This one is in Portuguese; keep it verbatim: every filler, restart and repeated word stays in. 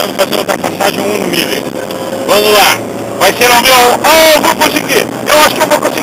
Vamos fazer ultrapassagem um no milho. Vamos lá. Vai ser o meu... Oh, eu vou conseguir. Eu acho que eu vou conseguir.